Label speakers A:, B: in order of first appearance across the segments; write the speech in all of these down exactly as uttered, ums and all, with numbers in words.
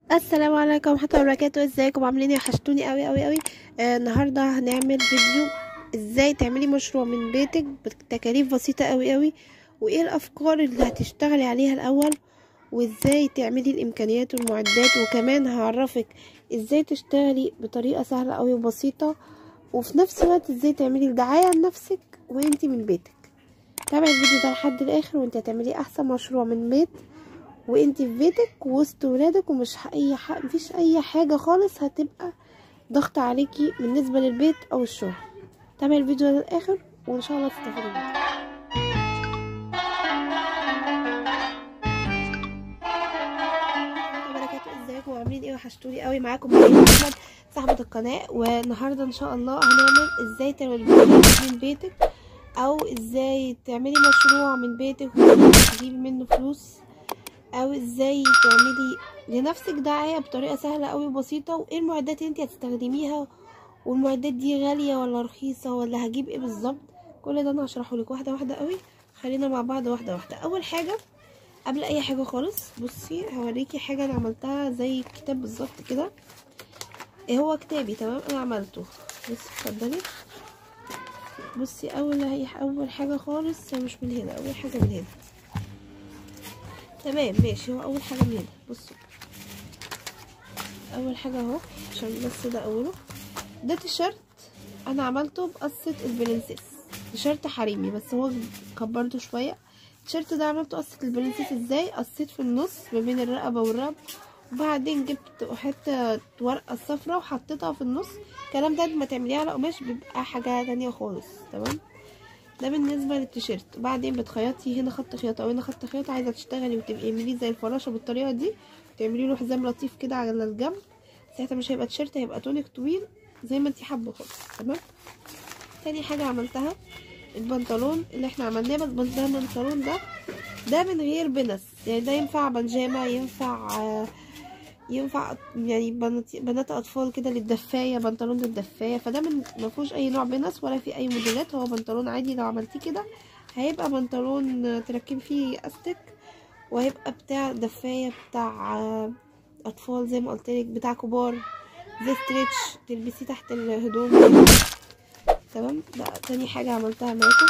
A: السلام عليكم ورحمه الله وبركاته. ازيكم عاملين ايه؟ وحشتوني قوي قوي قوي. آه النهارده هنعمل فيديو ازاي تعملي مشروع من بيتك بتكاليف بسيطه قوي قوي، وايه الافكار اللي هتشتغلي عليها الاول، وازاي تعملي الامكانيات والمعدات، وكمان هعرفك ازاي تشتغلي بطريقه سهله قوي وبسيطه، وفي نفس الوقت ازاي تعملي دعايه لنفسك وانتي من بيتك. تابعي الفيديو ده لحد الاخر وانتي هتعملي احسن مشروع من بيت وانتي في بيتك وسط ولادك، ومش اي حق مفيش اي حاجه خالص هتبقى ضغط عليكي بالنسبه للبيت او الشغل. تابعي الفيديو ده للاخر وان شاء الله تستفيدوا منه. بركاته، ازيكم وعاملين ايه؟ وحشتوني قوي. معاكم مريم احمد صاحبه القناه، والنهارده ان شاء الله هنعمل ازاي تعملي من بيتك، او ازاي تعملي مشروع من بيتك وتجيبي منه فلوس، او ازاي تعملي لنفسك دعايه بطريقه سهله قوي وبسيطه، وايه المعدات اللي انت هتستخدميها، والمعدات دي غاليه ولا رخيصه ولا هجيب ايه بالظبط. كل ده انا هشرحه لك واحده واحده قوي. خلينا مع بعض واحده واحده. اول حاجه قبل اي حاجه خالص، بصي هوريكي حاجه انا عملتها زي الكتاب بالظبط كده. ايه هو كتابي؟ تمام، انا عملته. بصي اتفضلي. بصي اول هي اول حاجه خالص مش من هنا، اول حاجه من هنا. تمام ماشي، هو اول حاجه من هنا. بصوا اول حاجه اهو، عشان بس ده اوله. ده تيشيرت انا عملته بقصه البرنسيس، تيشيرت حريمي بس هو كبرته شويه. التيشيرت ده عملته قصه البرنسيس ازاي؟ قصيت في النص ما بين الرقبه والرقبه، وبعدين جبت حته ورقه صفراء وحطيتها في النص. الكلام ده ما تعمليه على قماش بيبقى حاجه تانية خالص. تمام، ده بالنسبه للتيشيرت. وبعدين بتخيطي هنا خط خياطه وهنا خط خياطه. عايزه تشتغلي وتعمليه زي الفراشه بالطريقه دي، تعملي له حزام لطيف كده على الجنب، ساعتها مش هيبقى تيشيرت، هيبقى تونيك طويل زي ما انتي حابه خالص. تمام. تاني حاجه عملتها البنطلون اللي احنا عملناه، بس ده البنطلون ده ده من غير بنس، يعني ده ينفع بنجامه، ينفع ينفع يعني بنات اطفال كده للدفايه، بنطلون للدفايه. فده من ما فيهوش اي نوع بنس ولا في اي موديلات، هو بنطلون عادي. لو عملتيه كده هيبقى بنطلون تركبي فيه استك، وهيبقى بتاع دفايه بتاع اطفال زي ما قلت لك، بتاع كبار زي ستريتش تلبسيه تحت الهدوم. تمام، ده تاني حاجه عملتها معاكم.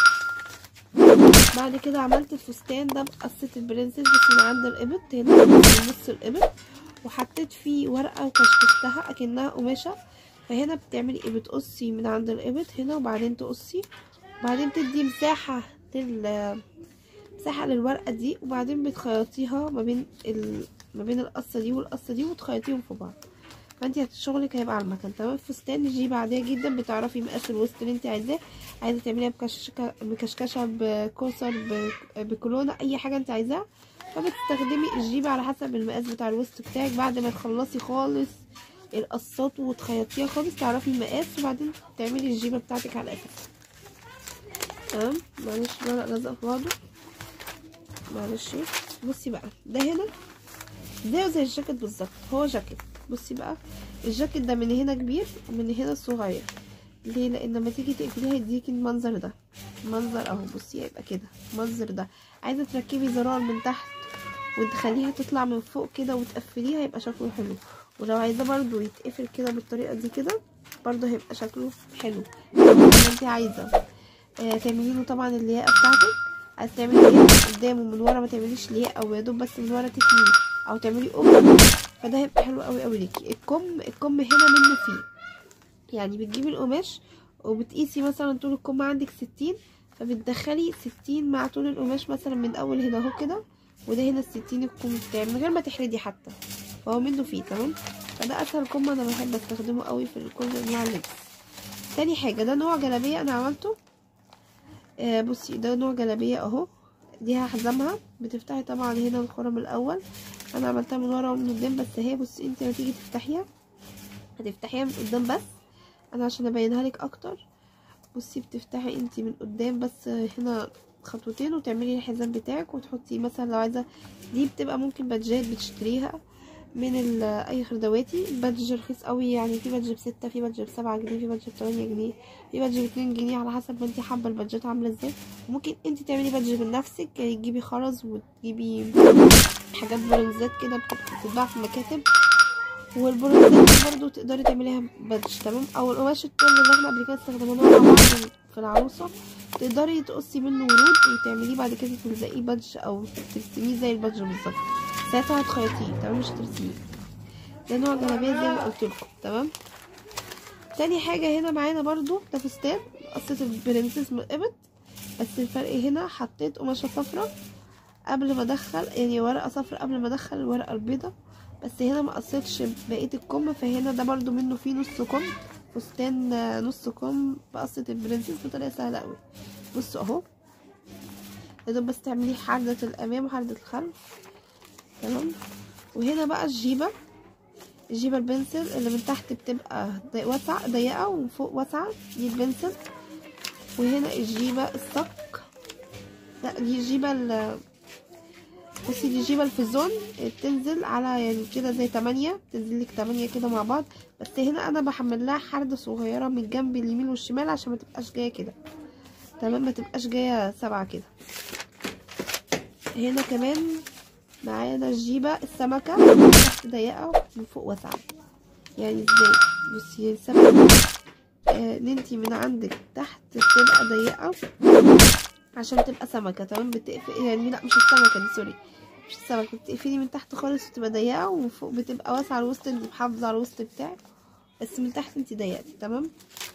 A: بعد كده عملت الفستان ده بقصه البرنسس بس من عند الابط هنا في نص الابط، وحطيت فيه ورقه وكشكشتها اكنها قماشه. فهنا بتعملي ايه؟ بتقصي من عند الابط هنا، وبعدين تقصي، وبعدين تدي مساحه لل مساحه للورقه دي، وبعدين بتخيطيها ما بين ال... ما بين القصه دي والقصه دي وتخيطيهم في بعض. فانت شغلك هيبقى على المكان. تمام. الفستان جيب عاديه جدا، بتعرفي مقاس الوسط اللي انت عايزاه، عايزه تعمليها بكشكشه بكشكشه بكوسر بكولونه، اي حاجه انت عايزاها، فبتستخدمي الجيب على حسب المقاس بتاع الوسط بتاعك. بعد ما تخلصي خالص القصات وتخيطيها خالص تعرفي المقاس، وبعدين تعملي الجيبه بتاعتك على اساس. تمام. معلش الورق لزق في بعضه، معلش. بصي بقى ده هنا زيه زي الجاكيت بالظبط، هو جاكيت. بصي بقى الجاكيت ده من هنا كبير ومن هنا صغير. ليه؟ لان لما تيجي تقفليها يديكي المنظر ده، المنظر اهو. بصي هيبقى كده المنظر ده. عايزه تركبي زرار من تحت وتخليها تطلع من فوق كده وتقفليها، هيبقى شكله حلو. ولو عايزه برضو يتقفل كده بالطريقه دي كده برضو هيبقى شكله حلو. لو انت عايزه آه تعملي له طبعا اللياقه بتاعتك، عايزه تعملي لياقه من قدام ومن ورا، ما تعمليش لياقه او يا دوب بس من ورا تكني، او تعملي قبه، فده هيبقى حلو قوي قوي ليكي. الكم الكم هنا منه فيه، يعني بتجيبي القماش وبتقيسي مثلا طول الكم عندك ستين، فبتدخلي ستين مع طول القماش مثلا من اول هنا اهو كده، وده هنا الستين الكم بتاعي من غير ما تحردي حتى، فهو منه فيه. تمام. فده اسهل كم انا بحب استخدمه قوي في كل انواع اللبس. تاني حاجه ده نوع جلابيه انا عملته. آه بصي ده نوع جلابيه اهو، دي هحزمها. بتفتحي طبعا هنا الخرم الاول، انا عملتها من ورا ومن قدام، بس هي بصي انت لما تيجي تفتحيها هتفتحيها من قدام بس، انا عشان ابينها لك اكتر. بصي بتفتحي انت من قدام بس هنا خطوتين، وتعملي الحزام بتاعك وتحطي مثلا لو عايزه. دي بتبقى ممكن بادجات بتشتريها من اي خردواتي، بادج رخيص قوي، يعني في بادج بستة، في بادج بسبعة جنيه، في بادج بتمانية جنيه، في بادج باتنين جنيه، على حسب ما انت حابه البادجات عامله ازاي. وممكن انت تعملي بادج من نفسك، يعني تجيبي خرز وتجيبي حاجات برنزات كده بتتباع في المكاتب والبروزات برضو تقدري تعمليها بادج تمام. او القماش التول اللي احنا قبل كده استخدمناه مع بعض في العروسه تقدري تقصي منه ورود وتعمليه بعد كده تلزقيه بادج او ترسميه زي البادج بالظبط. ساعتها هتخيطيه تمام مش هترسميه. ده نوع جلابيه زي ما قلت لكم تمام. تاني حاجه هنا معانا برضو ده فستان قصه البرنسيس من القبط، بس الفرق هنا حطيت قماشه صفرا قبل ما ادخل يعني ورقه صفرا قبل ما ادخل الورقه البيضه، بس هنا ما قصيتش بقيه الكم. فهنا ده برضو منه فيه نص كم فستان نص كم بقصه البرنسيس بطريقه سهله قوي. بصوا اهو يا دوب بس تعملي حردة الامام وحردة الخلف تمام. وهنا بقى الجيبه الجيبه البنسل اللي من تحت بتبقى واسعه ضيقه ومن فوق واسعه دي البنسل. وهنا الجيبه الصك لا دي الجيبه ال بصي دي الجيبه الفيزون بتنزل على يعني كده زي تمانية بتنزلك تمانية كده مع بعض، بس هنا انا بحمل لها حردة صغيره من الجنب اليمين والشمال عشان ما تبقاش جايه كده تمام، ما تبقاش جايه سبعة كده. هنا كمان معانا الجيبه السمكه من تحت ضيقه ومن فوق واسعه. يعني ازاي؟ بصي السمكه آه اللي انتي من عندك تحت بتبقى ضيقه عشان تبقى سمكه تمام، بتقفل يعني لا مش السمكه دي سوري مش السمكه، بتقفلي من تحت خالص وتبقى ضيقه ومن فوق بتبقى واسعه على الوسط، انت محافظه على الوسط بتاعك بس من تحت انت ضيقتي تمام.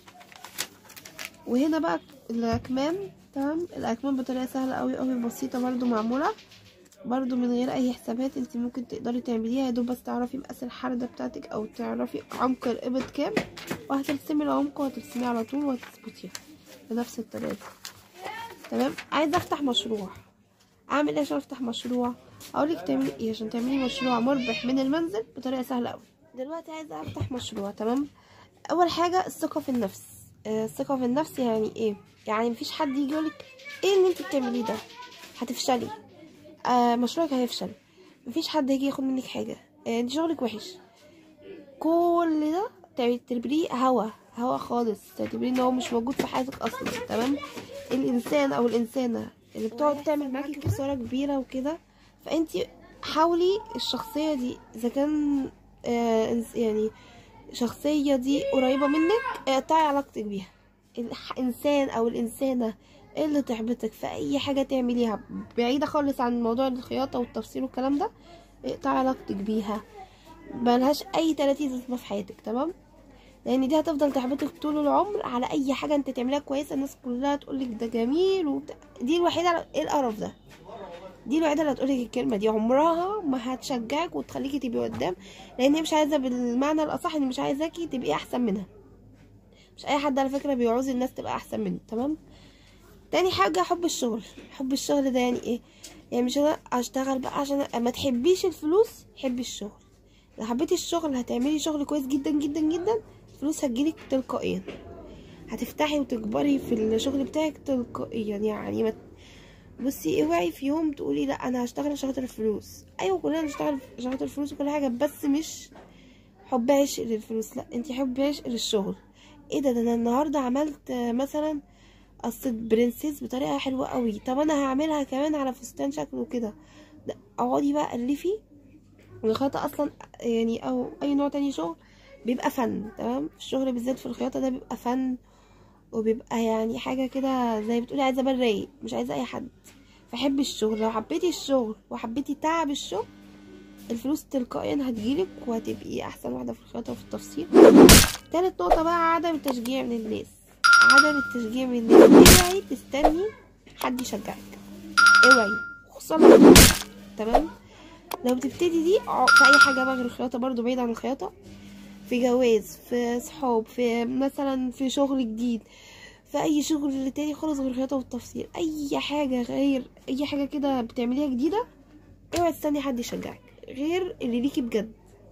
A: وهنا بقى الاكمام تمام. الاكمام بطريقه سهله قوي قوي بسيطه برضو معموله برضو من غير اي حسابات، انت ممكن تقدري تعمليها يا دوب بس تعرفي مقاس الحرده بتاعتك او تعرفي عمق الابط كام وهترسمي العمق وهترسميه على طول وهتظبطيها بنفس الطريقه دي تمام. عايزه افتح مشروع اعمل ايه عشان افتح مشروع؟ اقولك تعملي ايه عشان تعملي مشروع مربح من المنزل بطريقه سهله قوي. دلوقتي عايزه افتح مشروع تمام. اول حاجه الثقه في النفس. آه الثقه في النفس يعني ايه؟ يعني مفيش حد يجي يقولك ايه اللي انت بتعمليه ده هتفشلي، آه مشروعك هيفشل، مفيش حد هيجي ياخد منك حاجه، آه انت شغلك وحش. كل ده تعتبريه هوا هوا خالص، تعتبريه ان هو مش موجود في حياتك اصلا تمام. الانسان او الانسانه اللي بتقعد تعمل معاكي خساره كبيره وكده، فانت حاولي الشخصيه دي اذا كان آه يعني شخصيه دي قريبه منك اقطعي آه علاقتك بيها. الانسان او الانسانه اللي تحبطك في اي حاجه تعمليها بعيده خالص عن موضوع الخياطه والتفصيل والكلام ده اقطعي علاقتك بيها، ملهاش اي تلاتين لازمه في حياتك تمام. لان دي هتفضل تحبطك طول العمر على اي حاجه انت تعمليها كويسه، الناس كلها تقولك ده جميل وبتاع. دي الوحيده ايه القرف ده، دي الوحيده اللي هتقولك الكلمه دي، عمرها ما هتشجعك وتخليكي تبقي قدام، لان هي مش عايزه بالمعنى الاصح ان مش عايزاكي تبقي احسن منها. مش اي حد على فكره بيعوز الناس تبقى احسن منه تمام. تاني حاجه حب الشغل. حب الشغل ده يعني ايه؟ يعني مش انا اشتغل بقى عشان ما تحبيش الفلوس، حبي الشغل. لو حبيتي الشغل هتعملي شغل كويس جدا جدا جدا، الفلوس هتجيلك تلقائيا، هتفتحي وتكبري في الشغل بتاعك تلقائيا. يعني ما بصي اوعي في يوم تقولي لا انا هشتغل عشان خاطر الفلوس. ايوه كلنا نشتغل عشان خاطر الفلوس وكل حاجه، بس مش حب عشق للفلوس، لا انت حب عشق للشغل. ايه ده ده انا النهارده عملت مثلا قصه برنسيس بطريقه حلوه قوي، طب انا هعملها كمان على فستان شكله كده. اقعدي بقى الفي. والخياطه اصلا يعني او اي نوع تاني شغل بيبقى فن تمام. الشغل بالذات في الخياطه ده بيبقى فن وبيبقى يعني حاجه كده زي بتقولي عايزه بال رايق، مش عايزه اي حد. فحبي الشغل، لو حبيتي الشغل وحبيتي تعب الشغل الفلوس تلقائيا هتجيلك وهتبقي احسن واحده في الخياطه وفي التفصيل. تالت نقطه بقى عدم التشجيع من الناس. عدم التشجيع من الناس، اوعي تستني حد يشجعك، اوعي خصوصا تمام. لو بتبتدي دي في اي حاجه بقى غير الخياطه برضو بعيد عن الخياطه، في جواز، في صحاب، في مثلا في شغل جديد، في اي شغل تاني خالص غير الخياطه والتفصيل، اي حاجه غير اي حاجه كده بتعمليها جديده اوعي تستني حد يشجعك غير اللي ليكي بجد.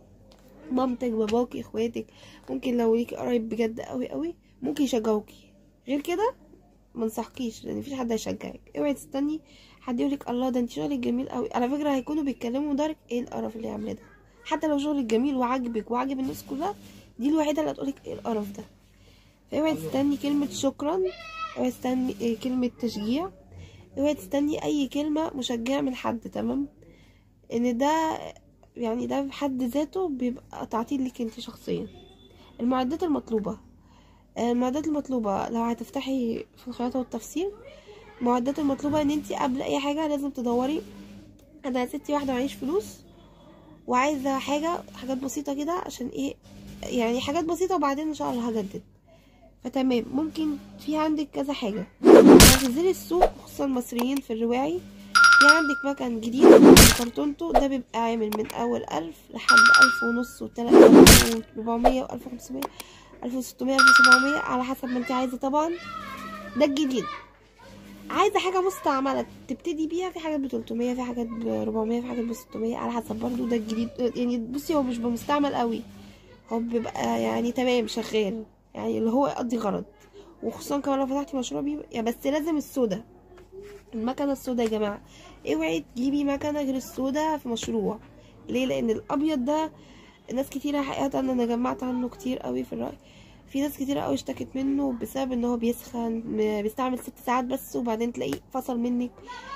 A: مامتك، باباكي، اخواتك، ممكن لو ليكي قرايب بجد قوي قوي ممكن يشجعوكي، غير كده ما انصحكيش لان مفيش حد هيشجعك. اوعي تستني حد يقولك الله ده انت شغلك جميل قوي. على فكره هيكونوا بيتكلموا دارك ايه القرف اللي عاملاه ده، حتى لو شغلك جميل وعاجبك وعاجب الناس كلها دي الوحيده اللي هتقولك ايه القرف ده. فاوعي تستني كلمه شكرا، اوعي تستني كلمه تشجيع، اوعي تستني اي كلمه مشجعه من حد تمام. ان ده يعني ده بحد ذاته بيبقى تعطيل لك انت شخصيا. المعدات المطلوبة، المعدات المطلوبة لو هتفتحي في الخياطة والتفصيل، المعدات المطلوبة ان انت قبل اي حاجة لازم تدوري. انا يا ستي واحدة معيش فلوس وعايزة حاجة حاجات بسيطة كده، عشان ايه يعني حاجات بسيطة وبعدين ان شاء الله هجدد. فتمام، ممكن في عندك كذا حاجة. هتنزلي السوق خصوصا المصريين في الرواعي، في عندك مكان جديد كرتونته ده بيبقى عامل من اول الف لحد الف ونص وتلات الف وربعمية والف وخمسمية الف وستمية الف وسبعمية على حسب ما انت عايزة طبعا. ده الجديد. عايزة حاجة مستعملة تبتدي بيها، في حاجات بتلتمية، في حاجات بربعمية، في حاجات بستمية على حسب برضو. ده الجديد يعني. بصي هو مش بمستعمل قوي، هو بيبقى يعني تمام شغال، يعني اللي هو يقضي غرض. وخصوصا كمان لو فتحتي مشروع بيه يعني. بس لازم السودا، المكنه السودا يا جماعه. اوعي تجيبي مكنه غير السودا في مشروع. ليه؟ لان الابيض ده ناس كتيره حقيقه انا جمعت عنه كتير قوي في الرأي. في ناس كتيره قوي اشتكت منه بسبب ان هو بيسخن، بيستعمل ست ساعات بس وبعدين تلاقيه فصل منك.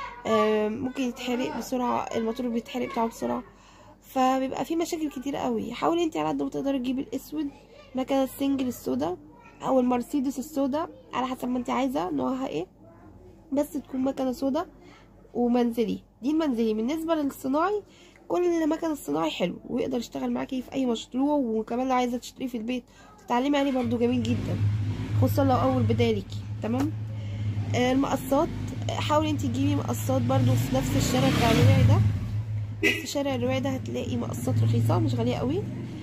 A: ممكن يتحرق بسرعه، الموتور بيتحرق بتاعه بسرعه، فبيبقى في مشاكل كتير قوي. حاولي انت على قد ما تقدري تجيبي الاسود، مكنه السنجل السودا او المرسيدس السودا على حسب ما انت عايزه نوعها ايه، بس تكون مكنه سودا ومنزلي. دي المنزلي. بالنسبه للصناعي، كل مكنه الصناعي حلو ويقدر يشتغل معاكي في اي مشروع، وكمان لو عايزه تشتريه في البيت تتعلمي عليه برضو جميل جدا، خصوصا لو اول بدايه ليكي. تمام. آه المقصات، حاولي انت تجيبي مقصات برضو في نفس الشارع بتاع الرواعي ده. نفس الشارع الرواعي ده هتلاقي مقصات رخيصه مش غاليه قوي.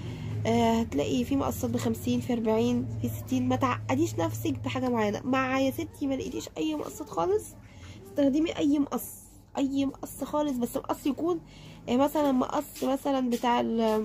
A: آه هتلاقي في مقصات بخمسين، في اربعين، في ستين. ما تعقديش نفسك بحاجه معينه. مع يا ستي ما لقيتيش اي مقصات خالص، استخدمي اي مقص، اي مقص خالص، بس مقص يكون يعني مثلا مقص مثلا بتاع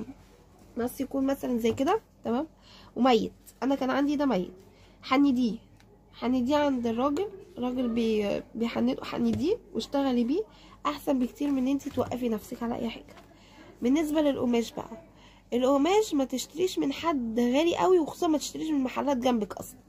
A: المقص يكون مثلا زي كده تمام وميت. انا كان عندي ده ميت، حنديه حنديه عند الراجل، الراجل بي بيحنده، حنديه واشتغلي بيه احسن بكتير من ان انت توقفي نفسك على اي حاجه. بالنسبه للقماش بقى، القماش ما تشتريش من حد غالي قوي، وخصوصا ما تشتريش من محلات جنبك اصلا.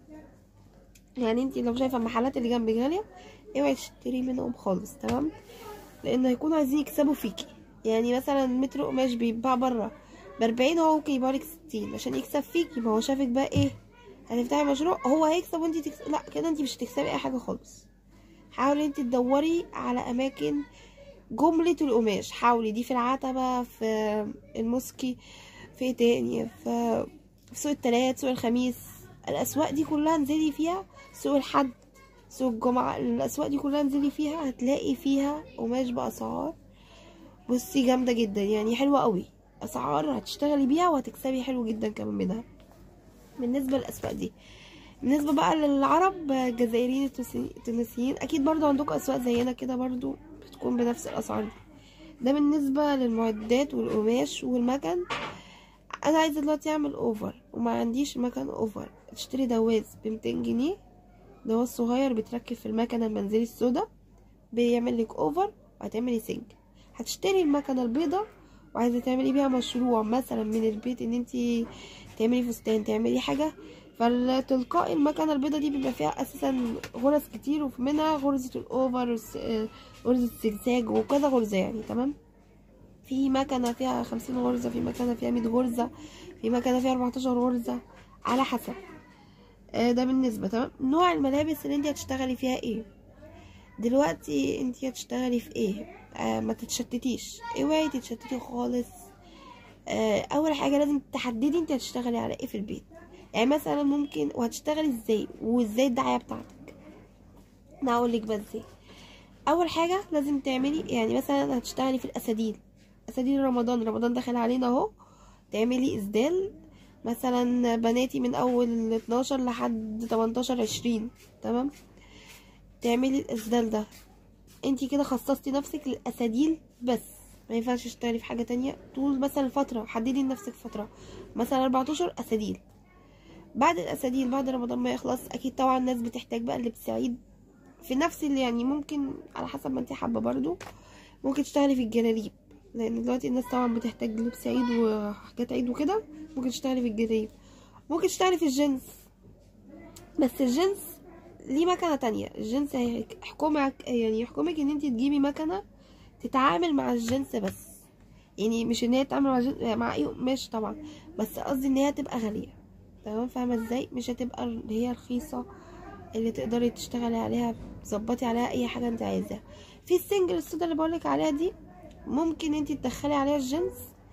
A: يعني انت لو شايفه المحلات اللي جنبك غاليه اوعي تشتري منهم خالص. تمام. لان هيكونوا عايزين يكسبوا فيكي. يعني مثلا متر قماش بيتباع بره باربعين، هو ممكن يبيعلك ستين عشان يكسب فيكي. ما هو شافك بقى ايه، هتفتحي مشروع هو هيكسب وانت تكسب. لا كده انت مش هتكسبي اي حاجه خالص. حاولي انت تدوري على اماكن جمله القماش. حاولي دي في العتبه، في المسكي، في ايه تاني، في في سوق التلات، سوق الخميس. الاسواق دي كلها انزلي فيها، سوق الحد، سوق الجمعة، الاسواق دي كلها انزلي فيها هتلاقي فيها قماش باسعار بصي جامده جدا، يعني حلوه قوي. اسعار هتشتغلي بيها وهتكسبي حلو جدا كمان منها. بالنسبه للاسواق دي. بالنسبه بقى للعرب، الجزائريين، التونسيين، اكيد برضو عندكم اسواق زينا كده برضو بتكون بنفس الاسعار دي. ده بالنسبه للمعدات والقماش والمكن. انا عايزه دلوقتي اعمل اوفر وما عنديش مكان اوفر. تشتري دواز بمتين جنيه، دواز صغير بيتركب في المكنه المنزلي السوداء، بيعمل لك اوفر وهتعملي سنج. هتشتري المكنه البيضاء وعايزه تعملي بيها مشروع مثلا من البيت، ان انتي تعملي فستان، تعملي حاجه، فالتلقائي المكنه البيضاء دي بيبقى فيها اساسا غرز كتير، وفي منها غرزه الاوفر، غرزه الزجزاج وكذا غرزه يعني. تمام. في مكنه فيها خمسين غرزه، في مكنه فيها مية غرزه، في مكنه فيها اربعتاشر غرزه على حسب. ده بالنسبه. تمام. نوع الملابس اللي انت هتشتغلي فيها ايه دلوقتي، انت هتشتغلي في ايه؟ آه ما تتشتتيش، اوعي تتشتتي خالص. آه اول حاجه لازم تحددي انت هتشتغلي على ايه في البيت. يعني مثلا ممكن، وهتشتغلي ازاي، وازاي الدعايه بتاعتك. انا هقول لك بس ازاي. اول حاجه لازم تعملي، يعني مثلا هتشتغلي في الاساديل، اساديل رمضان، رمضان داخل علينا اهو، تعملي اسدال مثلا بناتي من اول اتناشر لحد تمنتاشر عشرين. تمام. تعملي الاسدال ده، انتي كده خصصتي نفسك للاساديل بس، ما ينفعش تشتغلي في حاجه تانية طول مثلا فتره. حددي لنفسك فتره مثلا اربعتاشر اساديل. بعد الاساديل، بعد رمضان ما يخلص، اكيد طبعا الناس بتحتاج بقى لبس عيد في نفس اللي يعني ممكن على حسب ما انتي حابه برضو. ممكن تشتغلي في الجلاليب، لان دلوقتي الناس طبعا بتحتاج لبس عيد وحاجات عيد وكده. ممكن تشتغلي في الجلاليب، ممكن تشتغلي في الجنس. بس الجنس ليه مكنه تانية. الجنس هيحكمك، يعني يحكمك ان انت تجيبي مكنه تتعامل مع الجنس بس. يعني مش ان هي تعمل مع, جن... مع اي قماش طبعا، بس قصدي ان هي تبقى غاليه. تمام، فاهمه ازاي؟ مش هتبقى اللي هي رخيصه اللي تقدري تشتغلي عليها تظبطي عليها اي حاجه انت عايزاها. في السنجل السودا اللي بقولك عليها دي ممكن انت تدخلي عليها الجنس،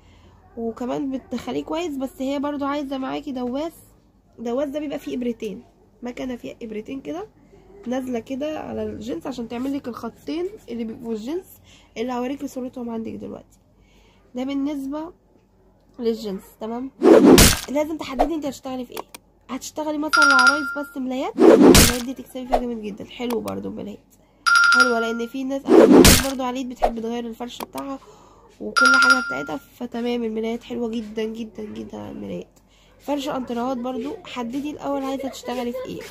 A: وكمان بتدخليه كويس، بس هي برضو عايزه معاكي دواس. دواس ده بيبقى فيه ابرتين، مكنه فيها ابرتين كده نازله كده على الجنس عشان تعمل لك الخطين اللي بيبقوا الجنس اللي هوريكي صورتهم عندك دلوقتي. ده بالنسبه للجنس. تمام، لازم تحددي انت هتشتغلي في ايه. هتشتغلي مثلا العرايس بس ملايات، الملايات دي تكسبي فيها جامد جدا. حلو برضو الملايات حلوه، لان في ناس برضو على اليد بتحب تغير الفرش بتاعها وكل حاجه بتاعتها، فتمام الملايات حلوه جدا جدا جدا على الملايات. فرش انترهات برضو حددي الاول عايزه تشتغلي في ايه.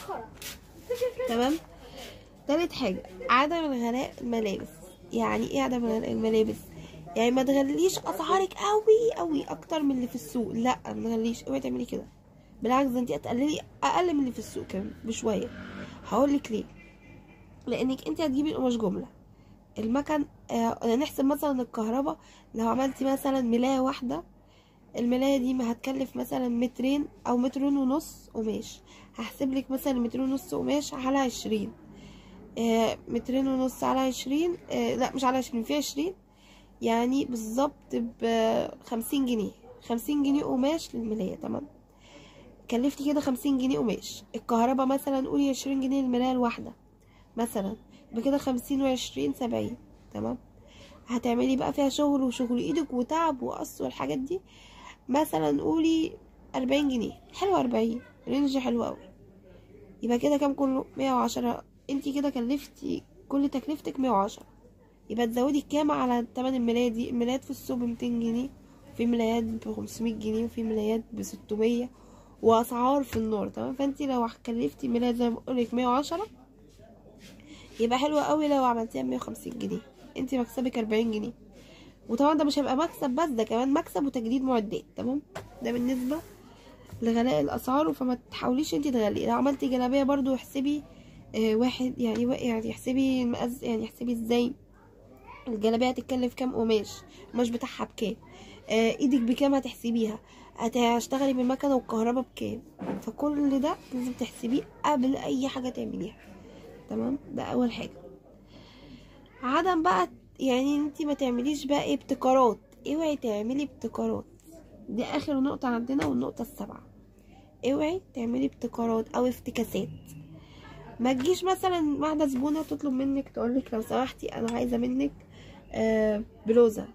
A: تمام. تالت حاجه عدم الغلاء الملابس. يعني ايه عدم الغلاء الملابس؟ يعني ما تغليش اسعارك قوي قوي اكتر من اللي في السوق. لا ما تغليش، اوعي تعملي كده، بالعكس انت هتقللي اقل من اللي في السوق كمان بشويه. هقولك ليه. لانك انت هتجيبي القماش جمله. المكن آه نحسب مثلا الكهرباء، لو عملتي مثلا ملايه واحده، الملايه دي ما هتكلف مثلا مترين او مترين ونص قماش. هحسب لك مثلا مترين ونص قماش على عشرين، آه مترين ونص على عشرين، آه لا مش على عشرين، في عشرين، يعني بالظبط بخمسين جنيه. خمسين جنيه قماش للملايه. تمام، كلفتي كده خمسين جنيه قماش. الكهرباء مثلا قولي عشرين جنيه الملايه الواحده مثلا، بكده خمسين وعشرين سبعين. تمام، هتعملي بقى فيها شغل وشغل ايدك وتعب وقص والحاجات دي، مثلا قولي اربعين جنيه. حلوه اربعين، رينج حلو قوي. يبقى كده كام كله؟ مية وعشرة. انتي كده كلفتي كل تكلفتك مية وعشرة. يبقى تزودي كام على تمن الملاية دي؟ الملايات في السوق بمتين جنيه، وفي ملايات بخمسمية جنيه، وفي ملايات بستمية، واسعار في النار. تمام، فانتي لو كلفتي ملاية زي ما بقولك مية وعشرة، يبقى حلوة قوي لو عملتيها بمية وخمسين جنيه، انتي مكسبك اربعين جنيه. وطبعا ده مش هيبقى مكسب بس، ده كمان مكسب وتجديد معدات. تمام، ده بالنسبة لغلاء الاسعار. فما تحاوليش انتي تغلي. لو عملتي جلابية برضو احسبي اه واحد يعني يعني احسبي المقاس، يعني احسبي ازاي الجلابيه هتتكلف كام قماش، القماش بتاعها بكام، اه ايدك بكام هتحسبيها، هتشتغلي بالمكنه والكهرباء بكام. فكل ده لازم تحسبيه قبل اي حاجه تعمليها. تمام، ده اول حاجه. عدم بقى يعني انتي ما تعمليش بقى ايه ابتكارات. اوعي تعملي ابتكارات، دي اخر نقطه عندنا، والنقطه السابعه. اوعي تعملي ابتكارات او افتكاسات. ما تجيش مثلا واحده زبونه تطلب منك تقولك لو سمحتي انا عايزه منك آه بلوزه،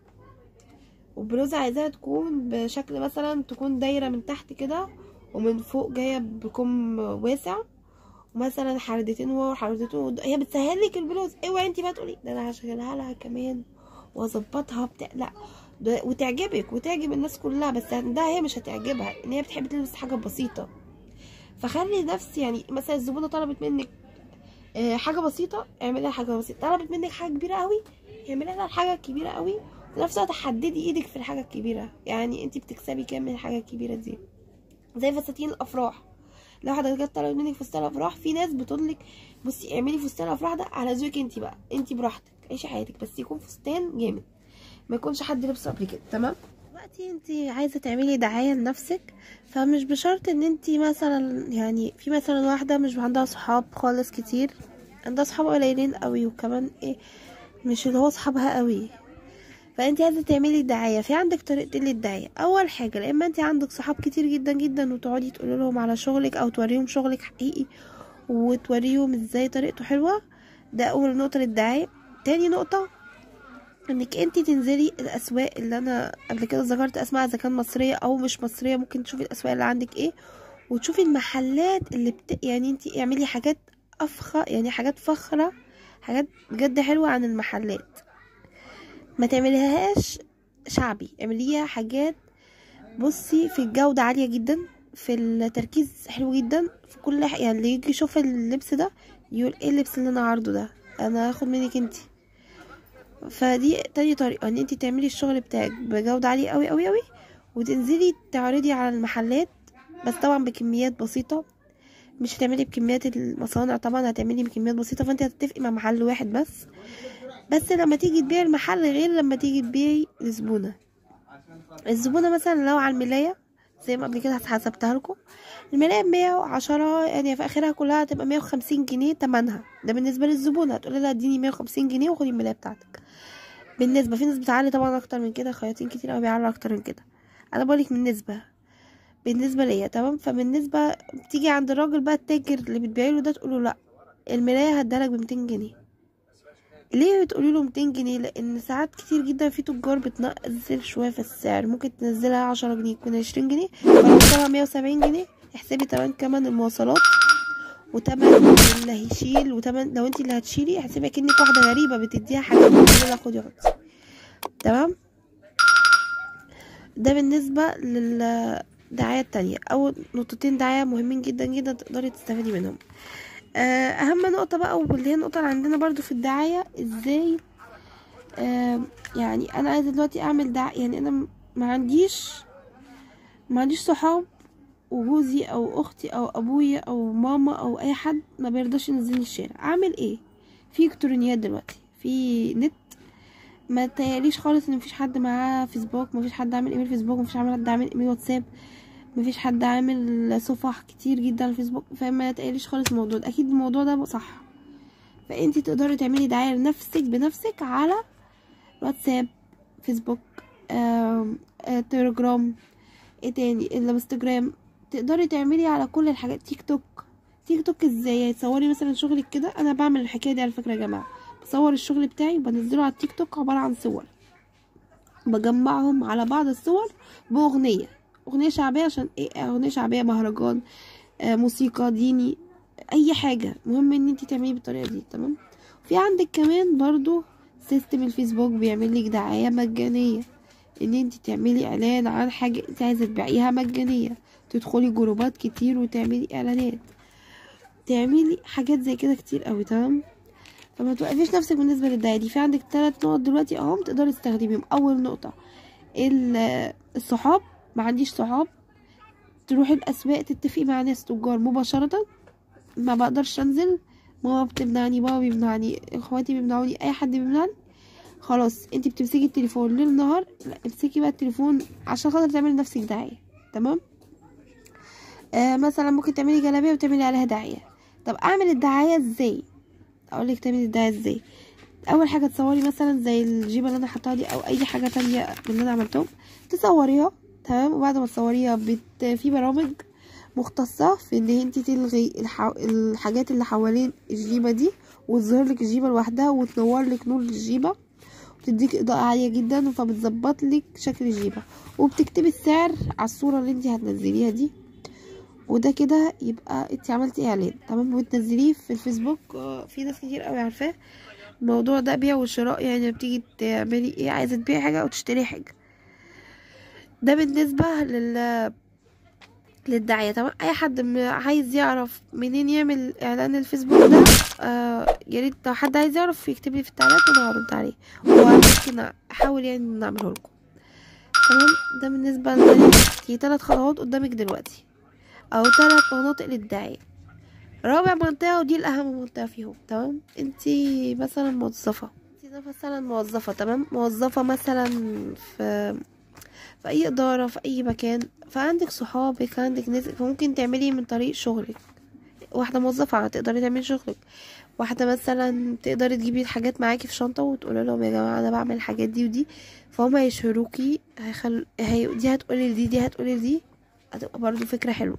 A: وبلوزه عايزاها تكون بشكل مثلا تكون دايره من تحت كده ومن فوق جايه بكم واسع، ومثلا حردتين ورا وحردتين قدام. هي بتسهل لك البلوز. اوعي انت بقى تقولي ده انا هشغلها لها كمان واظبطها بتاع، لا ده وتعجبك وتعجب الناس كلها، بس ده هي مش هتعجبها ان هي بتحب تلبس حاجه بسيطه. فخلي نفسي يعني مثلا الزبونه طلبت منك حاجه بسيطه اعملي لها حاجه بسيطه، طلبت منك حاجه كبيره قوي اعملي لها الحاجه الكبيره قوي، في نفس الوقت حددي ايدك في الحاجه الكبيره. يعني انت بتكسبي كام من الحاجه الكبيره دي؟ زي فساتين الافراح. لو حضرتك جت طلبت منك فستان الافراح، في ناس بتقول لك بصي اعملي فستان الافراح ده على ذوقك انت بقى، انت براحتك عيشي حياتك، بس يكون فستان جامد ما يكونش حد لبسه قبل كده. تمام، دلوقتي انت عايزه تعملي دعايه لنفسك، فمش بشرط ان انت مثلا يعني في مثلا واحده مش عندها صحاب خالص كتير، عندها صحاب قليلين قوي، وكمان ايه مش اللي هو صحابها قوي، فانت عايزه تعملي دعايه. في عندك طريقتين للدعايه. اول حاجه يا اما انت عندك صحاب كتير جدا جدا وتقعدي تقولي لهم على شغلك او توريهم شغلك حقيقي وتوريهم ازاي طريقته حلوه، ده اول نقطه للدعايه. تاني نقطه انك انت تنزلي الاسواق اللي انا قبل كده ذكرت اسماء، اذا كان مصريه او مش مصريه، ممكن تشوفي الاسواق اللي عندك ايه، وتشوفي المحلات اللي بت... يعني انت اعملي حاجات افخر، يعني حاجات فخره، حاجات بجد حلوه عن المحلات. ما تعمليهاش شعبي، اعمليها حاجات بصي في الجوده عاليه جدا، في التركيز حلو جدا، في كل ح... يعني اللي يجي يشوف اللبس ده يقول ايه اللبس اللي انا عارضه ده، انا هاخد منك انتي. فدي تاني طريقه، ان انتي تعملي الشغل بتاعك بجوده عاليه قوي قوي قوي، وتنزلي تعرضي على المحلات، بس طبعا بكميات بسيطه. مش هتعملي بكميات المصانع طبعا، هتعملي بكميات بسيطه، فانت هتتفقي مع محل واحد بس. بس لما تيجي تبيعي المحل غير لما تيجي تبيعي لزبونه. الزبونه مثلا لو على الملايه زي ما قبل كده حسبتها لكم، الملايه مية وعشرة يعني في اخرها كلها هتبقى مية وخمسين جنيه تمنها. ده بالنسبه للزبونه، هتقولي لها اديني مية وخمسين جنيه وخدي الملايه بتاعتك. بالنسبه في ناس بتعلي طبعا اكتر من كده، خياطين كتير قوي بيعلوا اكتر من كده، انا بقولك بالنسبه بالنسبه ليا تمام. فبالنسبه بتيجي عند الراجل بقى التاجر اللي بتبيعي له ده، تقوله لا الملايه هدالك ب ميتين جنيه. ليه بتقولي له ميتين جنيه؟ لان ساعات كتير جدا في تجار بتنزل شويه في السعر، ممكن تنزلها عشرة جنيه تكون عشرين جنيه، فلو طلع مية وسبعين جنيه احسبي تمن كمان المواصلات وتمن اللي هيشيل وتمن لو انت اللي هتشيلي، احسبي اكنك واحده غريبه بتديها حاجه تقولي لها خدي اقعدي. تمام. ده بالنسبه للدعايه التانية، او نقطتين دعايه مهمين جدا جدا تقدري تستفادي منهم. اهم نقطه بقى واللي هي النقطه اللي عندنا برضو في الدعايه، ازاي آه يعني انا عايزه دلوقتي اعمل دعايه، يعني انا ما عنديش ما عنديش صحاب، وجوزي او اختي او ابويا او ماما او اي حد ما بيرضاش ينزلني الشارع، اعمل ايه؟ في الكترونيات دلوقتي، في نت، ما تياليش خالص ان مفيش حد معاه فيسبوك، مفيش حد عامل ايميل فيسبوك، مفيش حد عامل ايميل واتساب، مفيش حد عامل صفح كتير جدا على الفيسبوك، فما تقليش خالص الموضوع ده، اكيد الموضوع ده صح. فانتي تقدري تعملي دعايه لنفسك بنفسك على واتساب، فيسبوك، آه، آه، تليجرام، ايه تاني، الانستجرام، تقدري تعملي على كل الحاجات. تيك توك تيك توك ازاي؟ تصوري مثلا شغلك كده، انا بعمل الحكايه دي على فكره يا جماعه، بصور الشغل بتاعي وبنزله على التيك توك عباره عن صور، بجمعهم على بعض الصور باغنيه اغنيه شعبيه، عشان ايه؟ اغنيه شعبيه، مهرجان، آه، موسيقى ديني، اي حاجه، مهم ان انت تعملي بالطريقه دي. تمام. في عندك كمان برضو سيستم الفيسبوك بيعمل لك دعايه مجانيه، ان انت تعملي اعلان عن حاجه انت عايزه تبيعيها مجانيه، تدخلي جروبات كتير وتعملي اعلانات، تعملي حاجات زي كده كتير قوي. تمام. فما توقفيش نفسك بالنسبه للدعايه دي. في عندك ثلاث نقط دلوقتي اهم تقدري تستخدميهم. اول نقطه الصحاب، ما عنديش صحاب، تروحي الاسواق تتفقي مع ناس تجار مباشره، ما بقدرش انزل، ماما بتمنعني، بابا بيمنعني، اخواتي بيمنعوني، اي حد بيمنعني، خلاص انت بتمسكي التليفون ليل نهار، لا امسكي بقى التليفون عشان خاطر تعملي لنفسك دعايه. تمام. آه مثلا ممكن تعملي جلابيه وتعملي عليها دعايه. طب اعمل الدعايه ازاي؟ اقولك تعملي الدعايه ازاي. اول حاجه تصوري مثلا زي الجيبه اللي انا حطاها دي او اي حاجه تانية من اللي انا عملتهم، تصوريها. تمام. وبعد ما تصوريها بت... في برامج مختصه في ان انت تلغي الح... الحاجات اللي حوالين الجيبه دي، وتظهر لك الجيبه لوحدها وتنور لك نور الجيبه، وتديك اضاءه عاليه جدا، فبتظبط لك شكل الجيبه، وبتكتبي السعر على الصوره اللي انت هتنزليها دي، وده كده يبقى انت عملتي اعلان. تمام. وتنزليه في الفيسبوك. في ناس كتير قوي عارفاه الموضوع ده، بيع وشراء، يعني بتيجي تعملي ايه، عايزه تبيعي حاجه او تشتري حاجه. ده بالنسبه لل للدعايه. تمام. اي حد عايز يعرف منين يعمل اعلان الفيسبوك ده، آه يا ريت لو حد عايز يعرف يكتب لي في التعليقات وانا هرد عليه، وممكن احاول يعني نعمله لكم. تمام. ده بالنسبه لي ثلاث خطوات قدامك دلوقتي، او ثلاث مناطق للدعايه. رابع منطقه ودي الاهم منطقه فيهم، تمام، انتي مثلا موظفه انتي مثلا موظفه تمام، موظفه مثلا في في اي اداره، في اي مكان، فعندك صحابك، عندك ناس، فممكن تعملي من طريق شغلك. واحده موظفه تقدري تعملي شغلك، واحده مثلا تقدري تجيبي الحاجات معاكي في شنطه وتقولي لهم يا جماعه انا بعمل الحاجات دي ودي، فهم هيشهروكي، هيخل... هي... دي هتقولي لدي دي هتقولي لدي، هتبقى برضو فكره حلوه.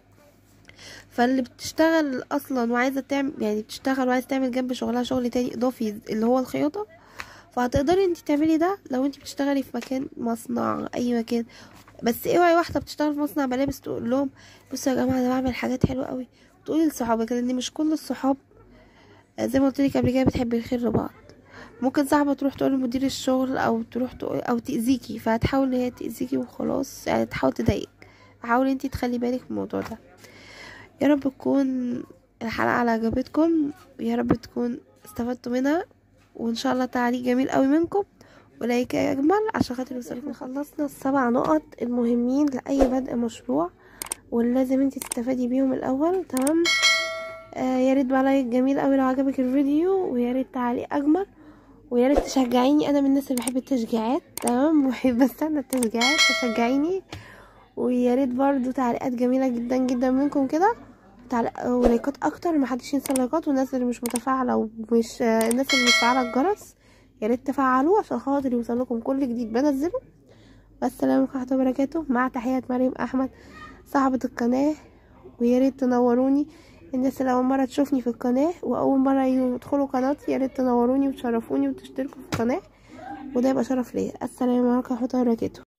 A: فاللي بتشتغل اصلا وعايزه تعمل، يعني بتشتغل وعايزه تعمل جنب شغلها شغل تاني اضافي اللي هو الخياطه، فهتقدري انت تعملي ده لو انت بتشتغلي في مكان، مصنع، اي مكان. بس اوعي واحده بتشتغل في مصنع ملابس تقول لهم بصوا يا جماعه انا بعمل حاجات حلوه قوي، تقولي لصحابك، لان مش كل الصحاب زي ما قلت لك قبل كده بتحب الخير لبعض. ممكن صاحبه تروح تقول لمدير الشغل او تروح تقول او تاذيكي، فهتحاول ان هي تاذيكي وخلاص، يعني تحاول تضايقك. حاولي انت تخلي بالك من الموضوع ده. يا رب تكون الحلقه على عجبتكم، ويا رب تكون استفدتوا منها، وان شاء الله تعليق جميل قوي منكم ولايك اجمل عشان خاطر يوصلكم. خلصنا السبع نقط المهمين لاي بدء مشروع واللي لازم انت تستفادي بيهم الاول. تمام. آه يا ريت بقى لايك جميل قوي لو عجبك الفيديو، ويا ريت تعليق اجمل، ويا ريت تشجعيني، انا من الناس اللي بحب التشجيعات، تمام، بحب استنى التشجيعات، تشجعيني. ويا ريت برضو تعليقات جميله جدا جدا منكم كده، تعليق ولايكات اكتر، محدش ينسى اللايكات. والناس اللي مش متفاعله ومش الناس اللي مش فعاله الجرس يا ريت تفعلوه عشان خاطر يوصلكم كل جديد بنزله. والسلام عليكم ورحمه الله وبركاته، مع تحيات مريم احمد صاحبه القناه. ويا ريت تنوروني، الناس اللي اول مره تشوفني في القناه واول مره يدخلوا قناتي يا ريت تنوروني وتشرفوني وتشتركوا في القناه، وده يبقى شرف ليا. السلام عليكم ورحمه الله وبركاته.